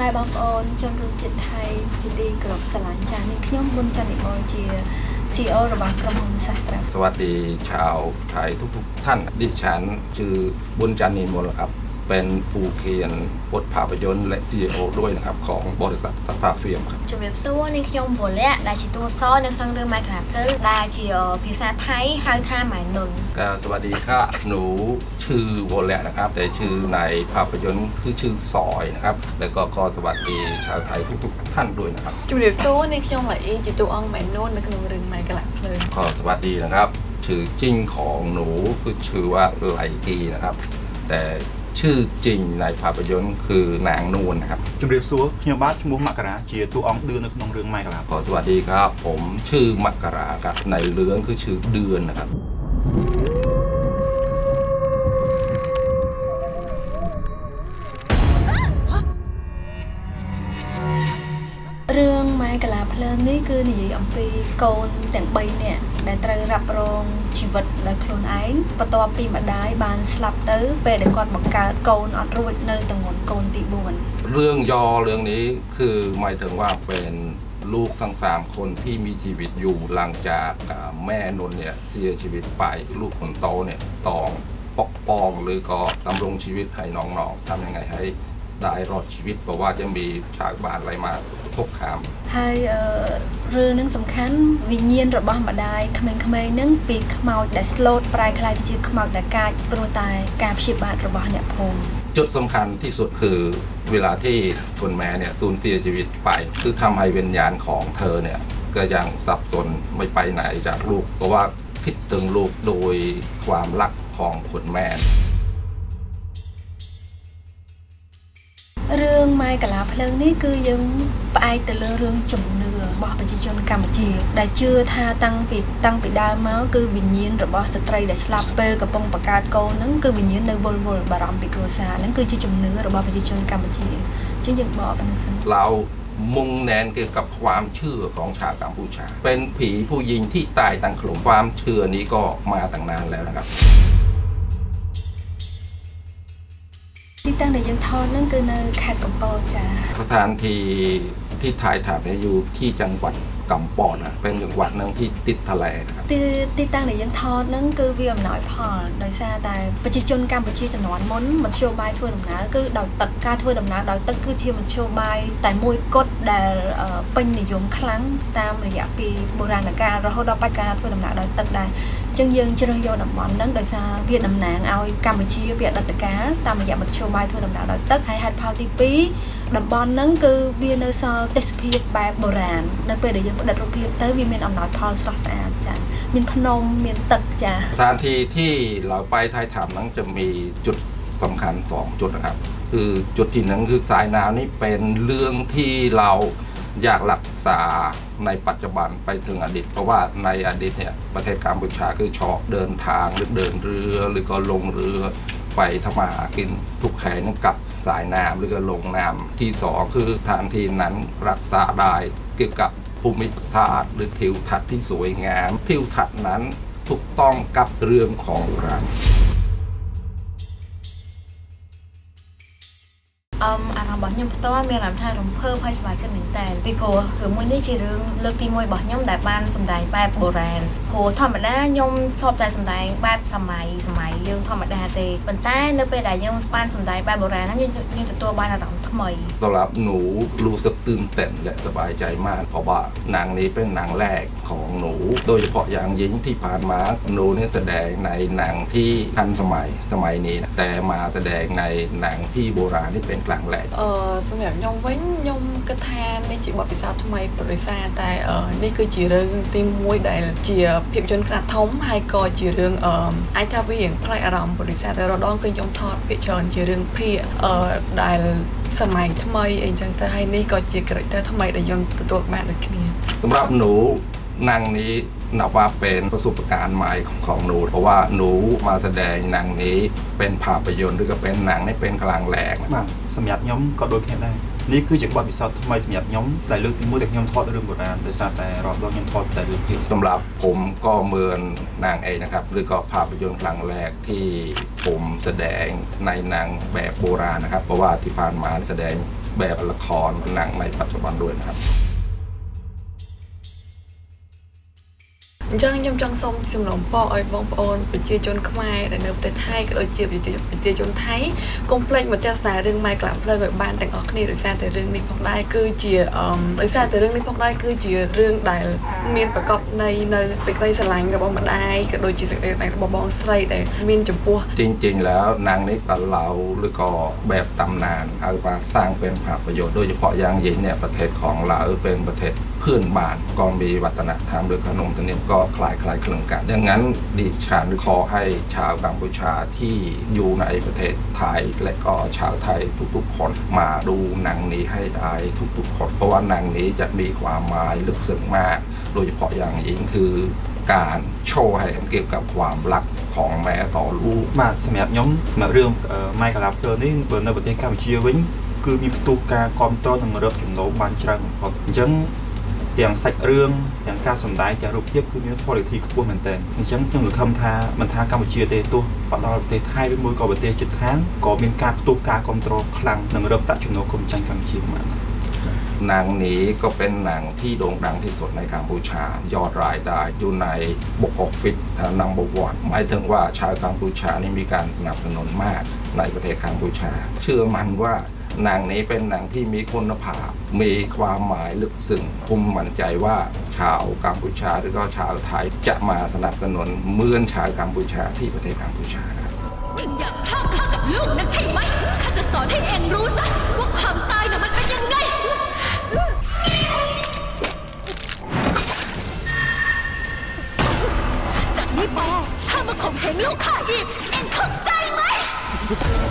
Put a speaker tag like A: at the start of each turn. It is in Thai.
A: ายบางออนจนรู้จิตไทยจิตดีกรบสลานจานิขย่อมบุญจันทิมอลเจียซีโอระบางกระมงศาสตรา
B: สวัสดีชาวไทยทุกท่านดิฉันชื่อบุญจันทิมอลครับเป็นผู้เขียนบทภาพยนตร์และ CEO ด้วยนะครับของบริษัทสภาฟิล์มครับ
A: จุดเริ่มสู้ในขย่อมบัวและได้ชิตัวซ้อนในครั้งเรื่องไม้ขนาดเพิ่มได้จีโอภาษาไทยหางท่าหมายนน
B: สวัสดีค่ะหนูชื่อบัวและนะครับแต่ชื่อในภาพยนตร์คือชื่อซอยนะครับแล้วก็สวัสดีชาวไทยทุกท่านด้วยนะครับ
C: จุดเริ่มสู้ในขย่อมไหลจิตัวอ่องหมายนนในครั้งเรื่องไม้กระหลักเพลิน
B: ขอสวัสดีนะครับชื่อจริงของหนูคือชื่อว่าไหลกีนะครับแต่ชื่อจริงในภาพยนตร์คือนางนูนนะครับ
D: จุดเริ่มสู้ขยมบ้านชั่วโมงมกราเจียตัวอ่องเดือนในครั้งเรื่องไม้กระหลัก
B: ขอสวัสดีครับผมชื่อมกราครับในเรื่องคือชื่อเดือนนะครับ
A: เรื่องไม้กะลาเพลินนี่คือหนีอัมพีโกนแต่งใบเนี่ยได้ตระรับรองชีวิตโดยโคลนไอ้ประตูปีมาได้บานสลับเตอร์เปเดกอนบังการโกนอัดรูดในตังวนโกนตีบุญ
B: เรื่องย่อเรื่องนี้คือหมายถึงว่าเป็นลูกทั้ง3คนที่มีชีวิตอยู่หลังจากแม่นนเนี่ยเสียชีวิตไปลูกคนโตเนี่ยต้องปกป้องหรือก็ดำรงชีวิตให้น้องๆทำยังไงให้ได้รอดชีวิตเพราะว่าจะมีฉากบานอะไรมาทกขาม
A: ให้เรื่องนึงสำคัญวิญญาณระบำมาได้ขมายนึงปีขมาวแต่สโลดปลายคลายที่ชื่อขมาวแต่กายโปรตายการชิบบาดระบำเนี่ยพง
B: จุดสำคัญที่สุดคือเวลาที่คนแม่เนี่ยสูญเสียชีวิตไปคือทำให้วิญญาณของเธอเนี่ยก็ยังสับสนไม่ไปไหนจากลูกเพราะว่าคิดถึงลูกโดยความรักของคนแม่
A: เรื่องไม้กะลาเพลิงนี่คือยังไปแต่เรื่องจุ่มเนื้อบอกประชาชนกัมพูชีได้เชื่อท่าตั้งปีดาวมาคือวิญญาณหรือว่าสตรีได้สลับเปกับปงประกาศโกนั่นคือวิญญาณในวอลบารามปิโกซานั่นคือจุ่มเนื้อหรือว่าประชาชนกัมพูชีจึงยังบอกเป็นสิ่ง
B: เรามุ่งแนนเกี่ยวกับความเชื่อของชาวกัมพูชาเป็นผีผู้หญิงที่ตายตั้งขลุ่มความเชื่อนี้ก็มาตั้งนานแล้วนะครับ
A: ที่ตั้งในยังทอนนั่นคือในขาดกำปอจ้า
B: สถานที่ถ่ายทำเนี่ยอยู่ที่จังหวัดกำปอนะเป็นจังหวัดนึงที่ติดทะเลนะครับ
A: ที่ตั้งในยังทอนนั่นคือเวียมหน่อยพอโดยซาแต่ประชาชนกัมพูชีจะนอนม้นมันโชว์ใบทั่วดำน้ำคือดอยตักการทั่วดำน้ำดอยตักคือที่มันโชว์ใบแต่มวยกดแต่เป็นนิยมครั้งตามระยะปีโบราณกาลเราดอยไปการทั่วดำน้ำดอยตักได้จึงยังเชื่อโยนดำมันนั่นโดยซาเวียดนามนางเอากัมพูชีเวียดดัตกาตามระยะมันโชว์ใบทั่วดำน้ำดอยตักให้หัดพาวที่ปีดำบอลนั่นคือเวียนในซอลเทสเพียแบบโบราณในเปเดียดัดรูปเพียเตอร์วีเมนอำนาจพอลสระสะอาดจ้ะมีพนมมีตึกจ้ะ
B: สถานที่ที่เราไปถ่ายทำนั้นจะมีจุดสำคัญ2จุดนะครับคือจุดที่หนึ่งคือสายน้ำนี่เป็นเรื่องที่เราอยากรักษาในปัจจุบันไปถึงอดีตเพราะว่าในอดีตเนี่ยประเทศกัมพูชาคือชอบเดินทางหรือเดินเรือหรือก็ลงเรือไปทำมาหากินทุกแห่งกับสายน้ำหรือก็ลงน้ำที่2คือสถานที่นั้นรักษาได้เกี่ยวกับภูมิศาสตร์หรือทิวทัศน์ที่สวยงามทิวทัศน์นั้นถูกต้องกับเรื่องของโบราณ
A: อารมณ์บ่ยมเพราะว่ามีอารมณ์ท่ารมเพิ่มให้สบายใจเหมือนแต่ปีโพคือมวยได้ชีเรื่องเลือกตีมวยบ่ยมแต่บ้านสมได้แบบโบราณโพธรรมดายมชอบแต่สมได้แบบสมัยยังธรรมดาเตะบรรใต้เนื้อไปได้ยมบ้านสมได้แบบโบราณนั้นยังตัวบ้านอะไรทำไม
B: สำหรับหนูรู้สึกตื่นเต้นและสบายใจมากเพราะว่านางนี้เป็นนางแรกของหนูโดยเฉพาะอย่างยิ่งที่ผ่านมาหนูนี่แสดงในหนังที่ทันสมัยนี้นะแต่มาแสดงในหนังที่โบราณที่เป็นกลางแหลก
C: สำหรับยมวิ่งยมกระแทนในจีบปีศาจทำไมบริษัทแต่นี่คือจีเรื่องตีมวยได้จีเพียบจนกระทงให้ก็จีเรื่องไอทาวิ่งพลายอารมณ์บริษัทแต่เราต้องคือยมทอดเพียชนจีเรื่องเพียได้สมัยทำไมเองจังแต่ให้นี่ก็จีกระแต่ทำไมได้ยมตัวแม่ในคนี้
B: สำหรับหนูนางนี้นับว่าเป็นประสบการณ์ใหม่ของหนูเพราะว่าหนูมาแสดงหนังนี้เป็นภาพยนตร์หรือก็เป็นหนังนี่เป็นกลางแหลก
D: สมัยย้อมก็โดยแค่ได้นี่คือจากบทพิสูจน์ทำไมสมัยย้อมแต่เรื่องที่มุ่งแต่ย้อมทอดเรื่องโบราณโดยซาแต่รอบย้อมทอดแต่เรื่องเพียง
B: สำหรับผมก็เหมือนนางเอกนะครับหรือก็ภาพยนตร์กลางแหลกที่ผมแสดงในหนังแบบโบราณนะครับเพราะว่าที่ผ่านมาแสดงแบบละครหนังในปัจจุบันด้วยนะครับ
C: จังยมจังส้มสมหลงปอไอ้บองปอนไปเจียจนขมายแต่เนื้อแต่ไทยก็เลยเจียไปเจียจนไทยกงเพลงมันจะสายเรื่องไม้กลับเพลิงกับบ้านแต่งออกนี่โดยซาแต่เรื่องนี้พอได้คือเจียโดยซาแต่เรื่องนี้พอได้คือเจียเรื่องใดมีนประกอบในสิ่งใดสลายกับบองมาได้ก็โดยเจียสิ่งใดในบองใส่แต่มีนจมปัว
B: จริงๆแล้วนางนี้กับเราหรือก็แบบตำนานเอามาสร้างเป็นภาพยนตร์โดยเฉพาะอย่างยิ่งเนี่ยประเทศของเราเป็นประเทศเพื่อนบ้านก็มีวัฒนธรรมหรือขนมธรรมเนียมก็คล้ายคลึงกันดังนั้นดิฉันขอให้ชาวกัมพูชาที่อยู่ในประเทศไทยและก็ชาวไทยทุกๆคนมาดูหนังนี้ให้ได้ทุกๆคนเพราะว่าหนังนี้จะมีความหมายลึกซึ้งมากโดยเฉพาะอย่างยิ่งคือการโชว์ให้เกี่ยวกับความรักของแม่ต่อลูก
D: มาสมัยย้อมสมัยเรื่องไม่กระลับเกินนี่เปิดในประเทศกัมพูชาวิ่งคือมีประตูการคอมโตรทางระบบจุดโน้มบานชราของเขาจังอย่างใส่เรื่องอย่างการสำได้จากรูปเทียบคือมีฟอร์เรทีกับพวกมันแต่จังจังหรือคำท้ามันท้ากัมพูชาเตะตัวปะตอเตะไทยเป็นมวยก่อประเทศจุดค้างก่อมีการประตูการคอมโตรคลังในระบบประจุโน้มกรมจังกัมพูชามา
B: หนังนี้ก็เป็นหนังที่โด่งดังที่สุดในกัมพูชายอดรายได้อยู่ในบุ๊กออฟฟิศนัมเบอร์วันหมายถึงว่าชาวกัมพูชานี่มีการสนับสนุนมากในประเทศกัมพูชาเชื่อมันว่าหนังนี้เป็นหนังที่มีคุณภาพมีความหมายลึกซึ้งผมมั่นใจว่าชาวกัมพูชาหรือก็ชาวไทยจะมาสนับสนุนเหมือนชาวกัมพูชาที่ประเทศกัมพูชาครับ
E: เองอยากฆ่าข้ากับลูกนักใช่ไหมข้าจะสอนให้เองรู้ซะว่าความตายน่ะมันเป็นยังไงจากนี้ไปห้ามมาข่มเหงลูกข้าอีกเองเข้าใจไหม